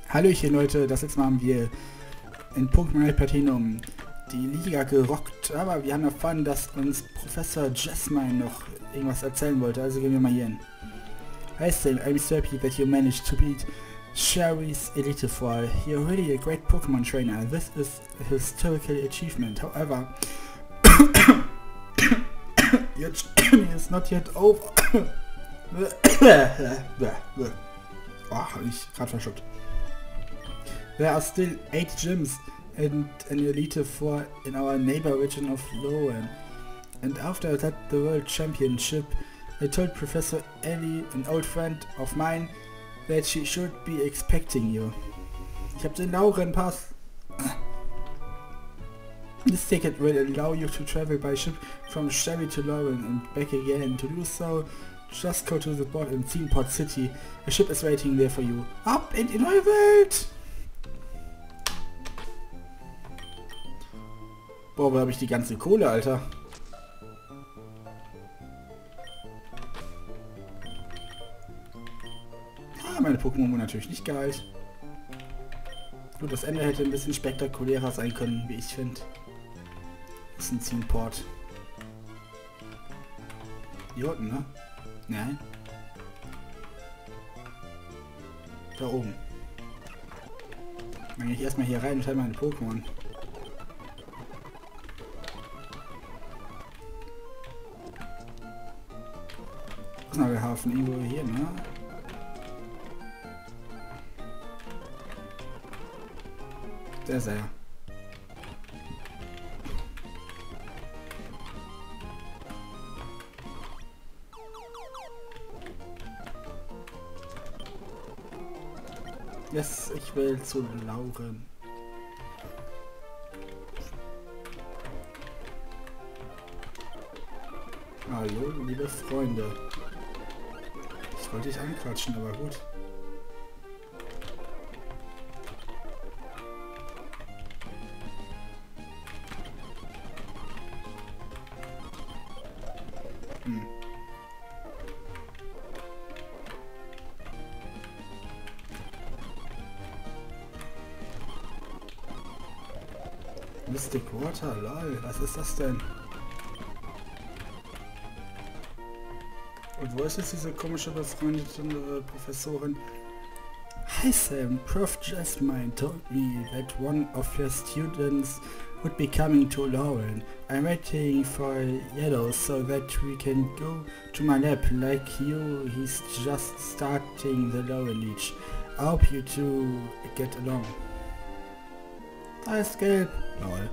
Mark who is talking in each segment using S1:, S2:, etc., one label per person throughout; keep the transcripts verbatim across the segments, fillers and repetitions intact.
S1: Hallöchen Leute, das letzte Mal haben wir in Pokémon Platinum die Liga gerockt, aber wir haben erfahren, dass uns Professor Jasmine noch irgendwas erzählen wollte, also gehen wir mal hier hin. Hi Sam, I'm so happy that you managed to beat Sherry's Elite Four. You're really a great Pokémon trainer. This is a historical achievement. However, your journey is not yet over. Oh, ich gerade verschluckt. There are still eight gyms and an Elite Four in our neighbor region of Lowen. And after that the World Championship, I told Professor Ellie, an old friend of mine, that she should be expecting you. Ich habe den Lauren-Pass. This ticket will allow you to travel by ship from Sherry to Lauren and back again. To do so, just go to the port in Teamport City. A ship is waiting there for you. Ab in die neue Welt! Boah, wo habe ich die ganze Kohle, Alter? Ah, meine Pokémon wurden natürlich nicht geheilt. Gut, das Ende hätte ein bisschen spektakulärer sein können, wie ich finde. Das ist ein Teamport. Hier unten, ne? Nein. Da oben. Dann gehe ich erstmal hier rein und halte meine Pokémon. Hafen irgendwo hier, ne? Der ist er ja. Yes, ich will zu Lauren. Hallo, liebe Freunde. Ich wollte dich anquatschen, aber gut. Hm. Mystic Water, lol, was ist das denn? Und wo ist jetzt diese komische befreundete äh, Professorin? Hi Sam, Prof Jasmine told me that one of your students would be coming to Lauren. I'm waiting for Yellow so that we can go to my lab like you. He's just starting the Lauren Leech. I hope you two get along. Da ist Gelb. Lol.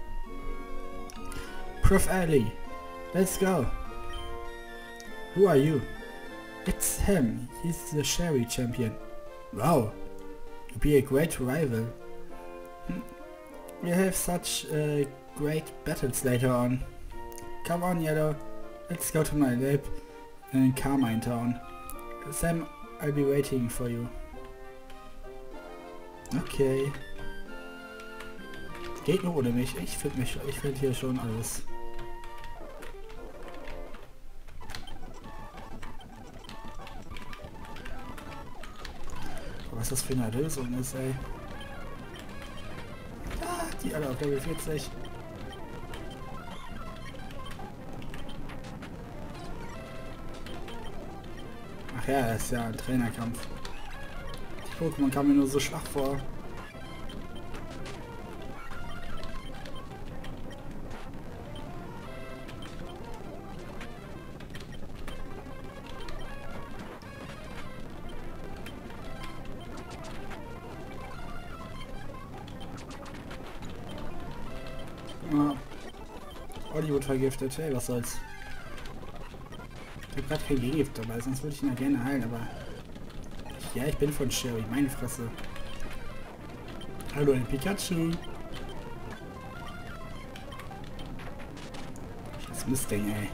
S1: Prof Ellie, let's go. Who are you? It's him. He's the Sherry champion. Wow. You'll be a great rival. We have such uh, great battles later on. Come on, Yellow. Let's go to my lab in Carmine Town. Sam, I'll be waiting for you. Okay. Geht nur ohne mich. Ich finde mich, ich finde hier schon alles. Was das für eine Lösung ist, ey. Ah, die alle auf Level vierzig. Ach ja, das ist ja ein Trainerkampf. Die Pokémon kamen mir nur so schwach vor. Ah, Hollywood vergiftet, hey, was soll's. Ich hab grad kein Gegengift dabei, sonst würde ich ihn ja gerne heilen, aber... Ja, ich bin von Sherry, meine Fresse. Hallo, ein Pikachu. Das Mistding, ey.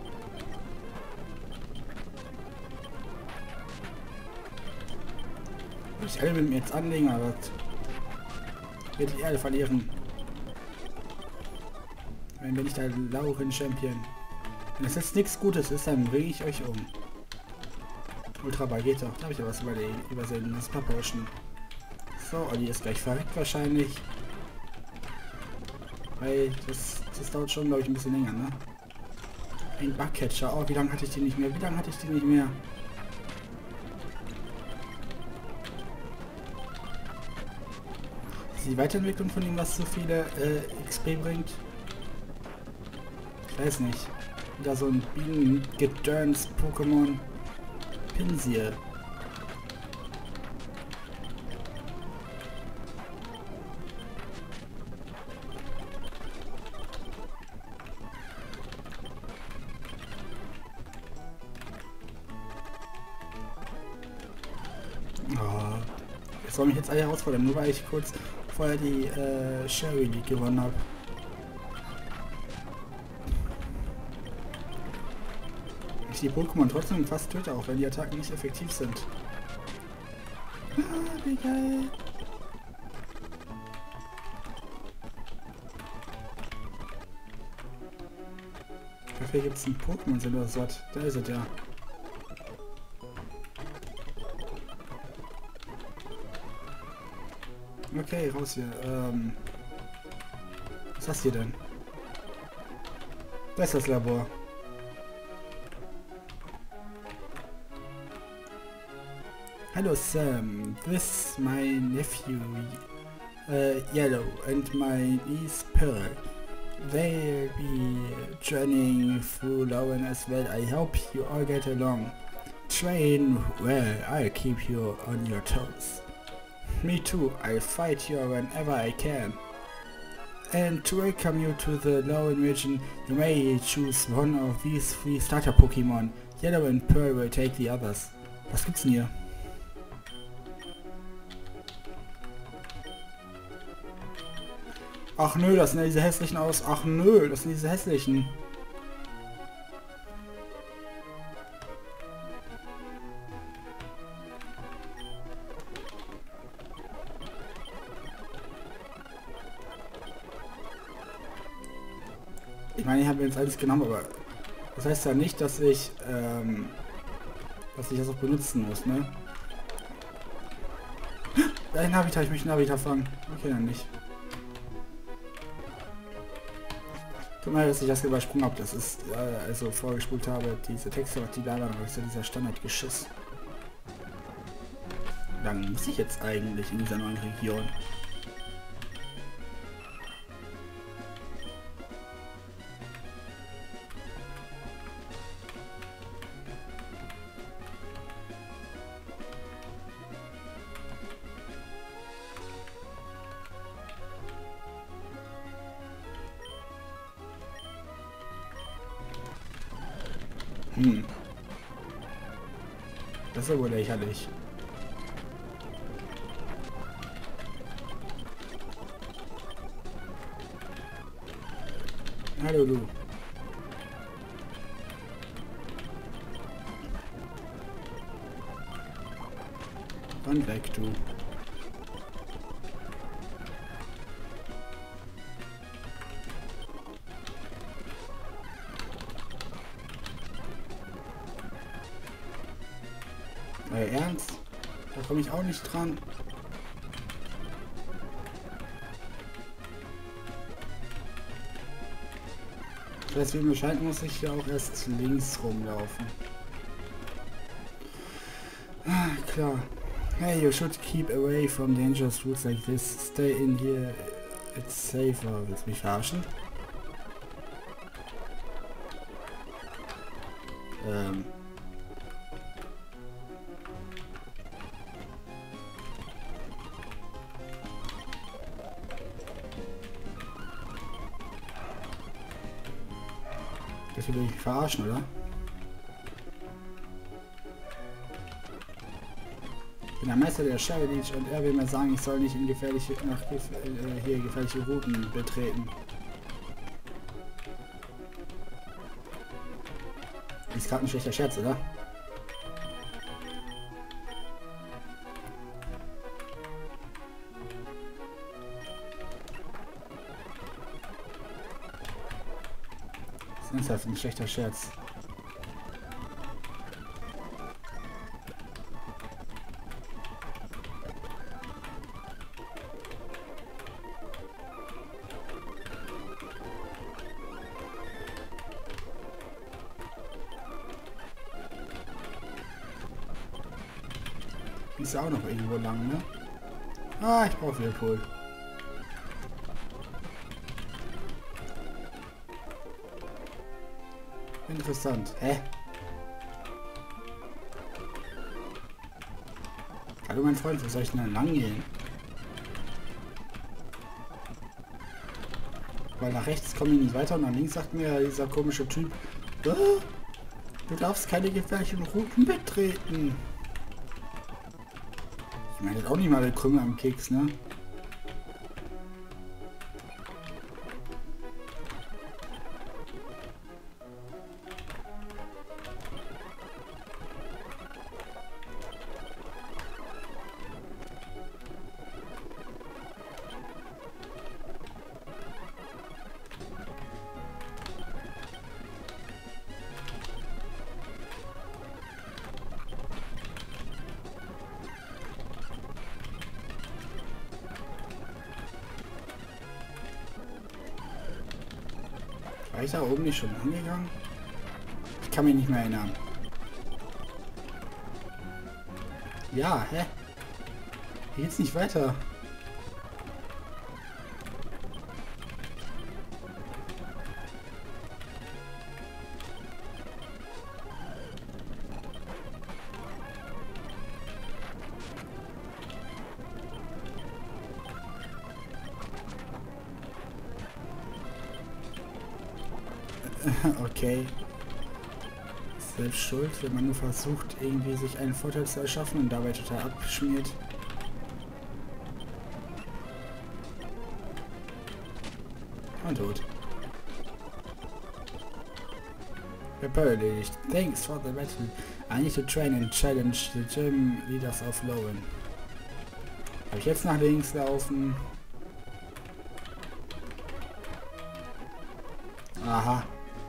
S1: Will ich alle mit mir jetzt anlegen, aber was? Wird die Erde verlieren. Wenn bin ich der Lauren Champion. Wenn das jetzt nichts Gutes ist, dann bringe ich euch um. Ultra Ball geht doch. Da habe ich ja was übersehen. Das Papa Ocean. So, Olli ist gleich verreckt wahrscheinlich. Weil das, das dauert schon, glaube ich, ein bisschen länger, ne? Ein Bugcatcher. Oh, wie lange hatte ich den nicht mehr? Wie lange hatte ich den nicht mehr? Ist die Weiterentwicklung von ihm, was so viele äh, X P bringt? Ich weiß nicht. Wieder so ein Bienen-Gedöns-Pokémon. Pinsir. Oh, das soll mich jetzt alle herausfordern, nur weil ich kurz vorher die äh, Sherry League gewonnen habe. Ich die Pokémon trotzdem fast töte, auch wenn die Attacken nicht effektiv sind. Ah, wie geil. Dafür gibt es einen Pokémon-Sensor. Da ist es ja. Okay, raus hier. Ähm, was hast du hier denn? Da ist das Labor. Hello Sam, this is my nephew uh, Yellow and my niece Pearl. They'll be journeying through Lauren as well. I hope you all get along. Train well, I'll keep you on your toes. Me too, I'll fight you whenever I can. And to welcome you to the Lauren region, you may choose one of these three starter Pokémon. Yellow and Pearl will take the others. Was gibt's denn hier? Ach nö, das sind ja diese hässlichen aus. Ach nö, das sind diese hässlichen. Ich meine, ich habe jetzt alles genommen, aber das heißt ja nicht, dass ich, ähm, dass ich das auch benutzen muss, ne? Ein Habitat, ich möchte ein Habitat fangen. Okay, dann nicht. Tut mir leid, dass ich das übersprungen habe. Das ist, äh, also vorgespult habe, diese Texte, die da waren, aber das ist ja dieser Standardgeschiss. Wie lange muss ich jetzt eigentlich in dieser neuen Region? Hm. Das ist ja wohl lächerlich. Hallo du. Wann weg du. Äh, ernst? Da komme ich auch nicht dran. Das heißt, wie mir scheint, muss ich ja auch erst links rumlaufen. Ah, klar. Hey, you should keep away from dangerous routes like this. Stay in here. It's safer. Willst du mich verarschen? Ähm... Das will ich verarschen, oder? Ich bin der Meister der Sherry League und er will mir sagen, ich soll nicht in gefährliche, nach gef äh, hier gefährliche Routen betreten. Ist gerade ein schlechter Scherz, oder? Das ist ein schlechter Scherz. Ist ja auch noch irgendwo lang, ne? Ah, ich brauche Whirlpool. Interessant. Hä? Hallo mein Freund, wo soll ich denn dann lang gehen? Weil nach rechts komme ich nicht weiter und nach links sagt mir dieser komische Typ, ah, du darfst keine gefährlichen Routen betreten. Ich meine auch nicht mal der Krümel am Keks, ne? War ich da oben nicht schon angegangen? Ich kann mich nicht mehr erinnern. Ja, hä? Hier geht's nicht weiter. Okay. Selbst schuld, wenn man nur versucht, irgendwie sich einen Vorteil zu erschaffen und dabei total abschmiert. Und tot. Repel erledigt. Thanks for the battle. I need to train and challenge the gym leaders of Lowen. Habe ich jetzt nach links laufen? Aha.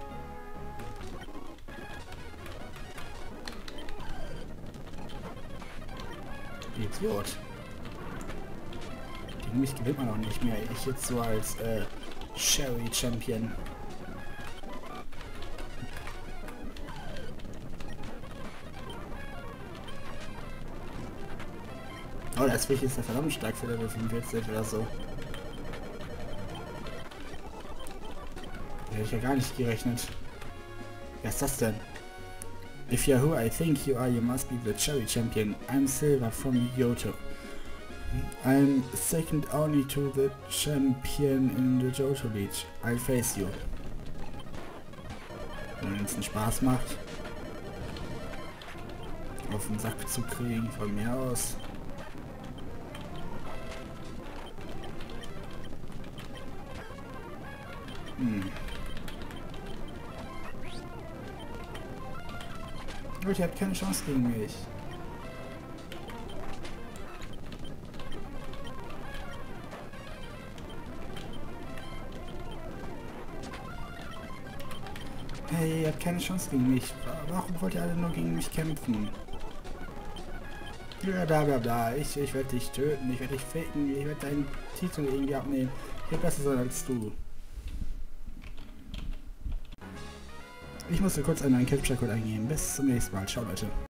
S1: Idiot. Gegen mich gewinnt man auch nicht mehr. Ich jetzt so als äh, Sherry Champion. Oh, das Viech ist ja verdammt stark für Level fünfundvierzig oder so. Da hätte ich ja gar nicht gerechnet. Wer ist das denn? If you're who I think you are, you must be the Cherry Champion. I'm Silver from Johto. I'm second only to the champion in the Johto League. I'll face you. Wenn es einen Spaß macht, auf den Sack zu kriegen, von mir aus. Hm. Gut, ihr habt keine Chance gegen mich. Hey, ihr habt keine Chance gegen mich. Warum wollt ihr alle nur gegen mich kämpfen? Ja, bla bla bla. Ich, ich werde dich töten, ich werde dich ficken, ich werde deinen Titel irgendwie abnehmen. Ich werde besser sein als du. Ich musste kurz einen neuen Capture-Code eingeben. Bis zum nächsten Mal. Ciao, Leute.